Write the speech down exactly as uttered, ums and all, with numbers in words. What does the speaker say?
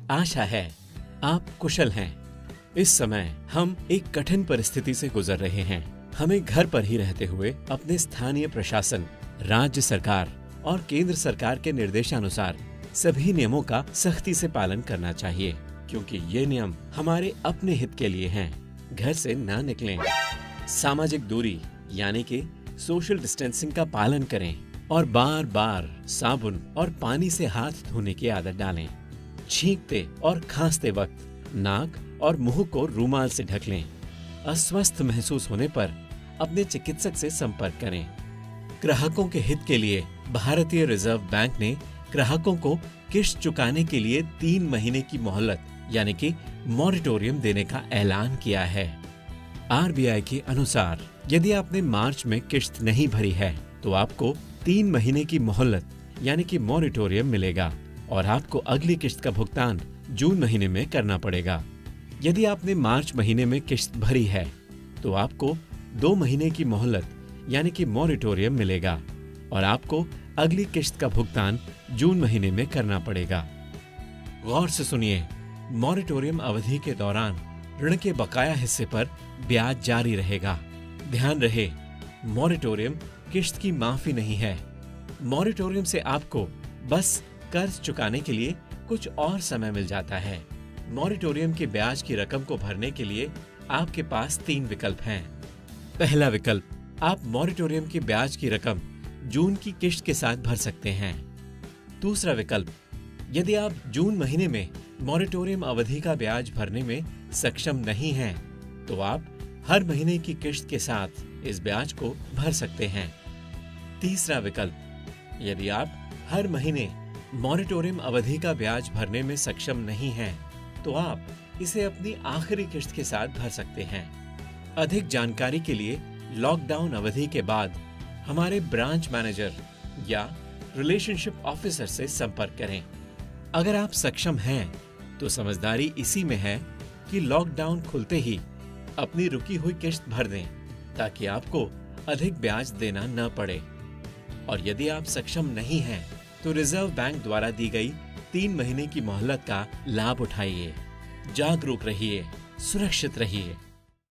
आशा है आप कुशल हैं। इस समय हम एक कठिन परिस्थिति से गुजर रहे हैं। हमें घर पर ही रहते हुए अपने स्थानीय प्रशासन, राज्य सरकार और केंद्र सरकार के निर्देशानुसार सभी नियमों का सख्ती से पालन करना चाहिए, क्योंकि ये नियम हमारे अपने हित के लिए हैं। घर से ना निकलें, सामाजिक दूरी यानी कि सोशल डिस्टेंसिंग का पालन करें और बार बार साबुन और पानी से हाथ धोने की आदत डालें। छींकते और खांसते वक्त नाक और मुंह को रूमाल से ढक लें। अस्वस्थ महसूस होने पर अपने चिकित्सक से संपर्क करें। ग्राहकों के हित के लिए भारतीय रिजर्व बैंक ने ग्राहकों को किश्त चुकाने के लिए तीन महीने की मोहलत यानी कि मॉरिटोरियम देने का ऐलान किया है। आर बी आई के अनुसार यदि आपने मार्च में किश्त नहीं भरी है तो आपको तीन महीने की मोहलत यानी कि मॉरिटोरियम मिलेगा और आपको अगली किश्त का भुगतान जून महीने में करना पड़ेगा। यदि आपने मार्च महीने में किश्त भरी है तो आपको दो महीने की मोहलत यानी कि मॉरिटोरियम मिलेगा और आपको अगली किश्त का भुगतान जून महीने में करना पड़ेगा। गौर से सुनिए, मॉरिटोरियम अवधि के दौरान ऋण के बकाया हिस्से पर ब्याज जारी रहेगा। ध्यान रहे, मॉरिटोरियम किश्त की माफी नहीं है। मॉरिटोरियम से आपको बस कर्ज चुकाने के लिए कुछ और समय मिल जाता है। मॉरिटोरियम के ब्याज की रकम को भरने के लिए आपके पास तीन विकल्प हैं। पहला विकल्प, आप मॉरिटोरियम की ब्याज की रकम जून की किश्त के साथ भर सकते हैं। दूसरा विकल्प, यदि आप जून महीने में मॉरिटोरियम अवधि का ब्याज भरने में सक्षम नहीं हैं, तो आप हर महीने की किश्त के साथ इस ब्याज को भर सकते हैं। तीसरा विकल्प, यदि आप हर महीने मॉरिटोरियम अवधि का ब्याज भरने में सक्षम नहीं हैं, तो आप इसे अपनी आखिरी किश्त के साथ भर सकते हैं। अधिक जानकारी के लिए लॉकडाउन अवधि के बाद हमारे ब्रांच मैनेजर या रिलेशनशिप ऑफिसर से संपर्क करें। अगर आप सक्षम हैं तो समझदारी इसी में है कि लॉकडाउन खुलते ही अपनी रुकी हुई किश्त भर दें ताकि आपको अधिक ब्याज देना न पड़े। और यदि आप सक्षम नहीं हैं तो रिजर्व बैंक द्वारा दी गई तीन महीने की मोहलत का लाभ उठाइए। जागरूक रहिए, सुरक्षित रहिए।